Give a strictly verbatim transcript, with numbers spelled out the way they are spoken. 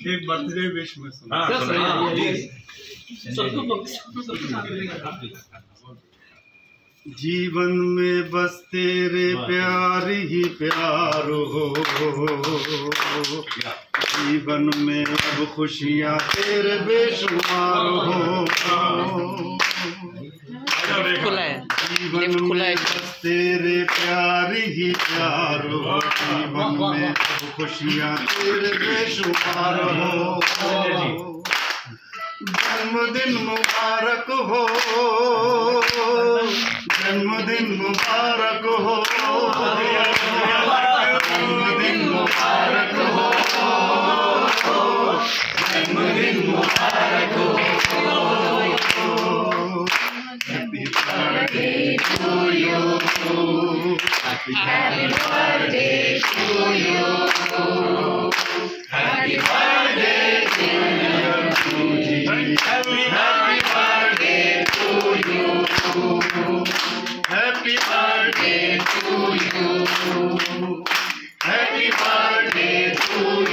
एक birthday wish में सुना। जीवन में बस तेरे प्यार ही प्यार हो, जीवन में अब खुशियाँ तेरे बेशुमार हो। जीवन में बस तेरे प्यार ही प्यार हो, जीवन में अब खुशियाँ तेरे बेशुमार हो। जन्मदिन मुबारक हो, जन्मदिन मुबारक हो, जन्मदिन मुबारक हो, जन्मदिन मुबारक हो। Happy birthday to you, happy birthday to you, happy birthday to you, happy birthday to you, happy birthday to you, happy birthday to you.